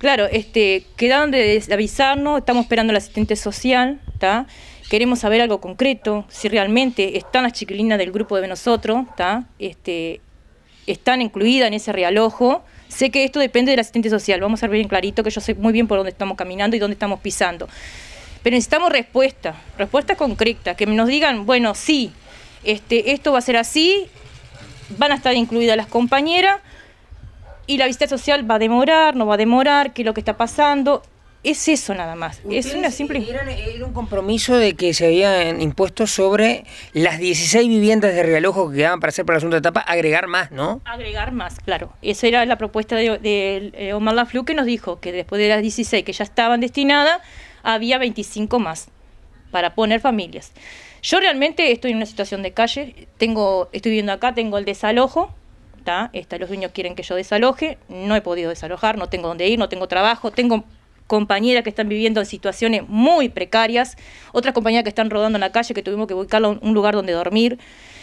Claro, quedaron de avisarnos, estamos esperando al asistente social, ¿tá? Queremos saber algo concreto, si realmente están las chiquilinas del grupo de nosotros, ¿tá? Están incluidas en ese realojo. Sé que esto depende del asistente social, vamos a ver bien clarito que yo sé muy bien por dónde estamos caminando y dónde estamos pisando. Pero necesitamos respuesta concreta, que nos digan, bueno, sí, esto va a ser así, van a estar incluidas las compañeras y la visita social va a demorar, no va a demorar, qué es lo que está pasando. Es eso nada más. Es una simple... Era un compromiso de que se habían impuesto sobre las 16 viviendas de realojo que quedaban para hacer para la segunda etapa, agregar más, ¿no? Agregar más, claro. Esa era la propuesta de Omar Lafleur, que nos dijo que después de las 16 que ya estaban destinadas, había 25 más para poner familias. Yo realmente estoy en una situación de calle, estoy viviendo acá, tengo el desalojo, ¿tá? Los dueños quieren que yo desaloje, no he podido desalojar, no tengo dónde ir, no tengo trabajo, tengo compañeras que están viviendo en situaciones muy precarias, otras compañeras que están rodando en la calle, que tuvimos que ubicarla en un lugar donde dormir.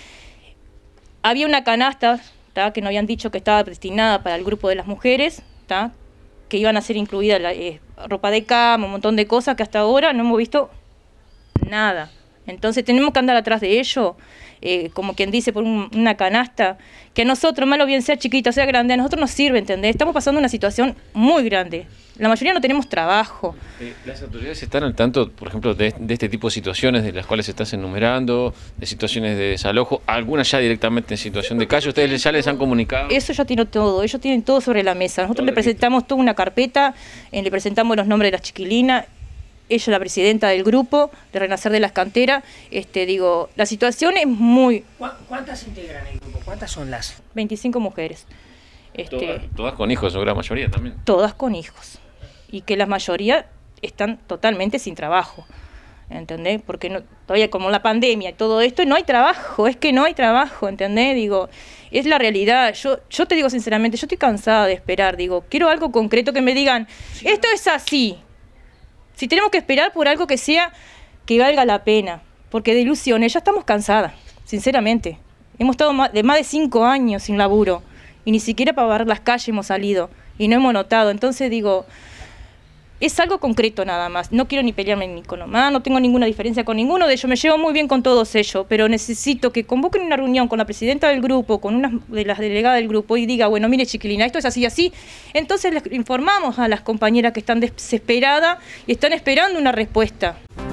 Había una canasta, ¿tá? Que nos habían dicho que estaba destinada para el grupo de las mujeres, ¿tá? Que iban a ser incluidas ropa de cama, un montón de cosas que hasta ahora no hemos visto nada. Entonces tenemos que andar atrás de ello, como quien dice, por una canasta, que a nosotros, malo bien sea chiquita, sea grande, a nosotros nos sirve, ¿entendés? Estamos pasando una situación muy grande. La mayoría no tenemos trabajo. ¿Las autoridades están al tanto, por ejemplo, de este tipo de situaciones de las cuales estás enumerando, de situaciones de desalojo, algunas ya directamente en situación de calle? ¿Ustedes ya les han comunicado? Eso ya tiene todo, ellos tienen todo sobre la mesa. Nosotros le presentamos toda una carpeta, le presentamos los nombres de las chiquilinas. Ella es la presidenta del grupo de Renacer de las Canteras. La situación es muy... ¿Cuántas integran el grupo? ¿Cuántas son las? 25 mujeres. Todas con hijos, o la mayoría también. Todas con hijos. Y que la mayoría están totalmente sin trabajo. ¿Entendés? Porque todavía como la pandemia y todo esto, no hay trabajo, es que no hay trabajo, ¿entendés? Es la realidad. Yo te digo sinceramente, yo estoy cansada de esperar, quiero algo concreto que me digan, esto es así. Si tenemos que esperar por algo que que valga la pena, porque de ilusiones ya estamos cansadas, sinceramente. Hemos estado más de 5 años sin laburo y ni siquiera para barrer las calles hemos salido y no hemos notado. Entonces es algo concreto nada más. No quiero ni pelearme ni con Omar, no tengo ninguna diferencia con ninguno de ellos, me llevo muy bien con todos ellos, pero necesito que convoquen una reunión con la presidenta del grupo, con una de las delegadas del grupo y diga, bueno, mire chiquilina, esto es así y así. Entonces les informamos a las compañeras que están desesperadas y están esperando una respuesta.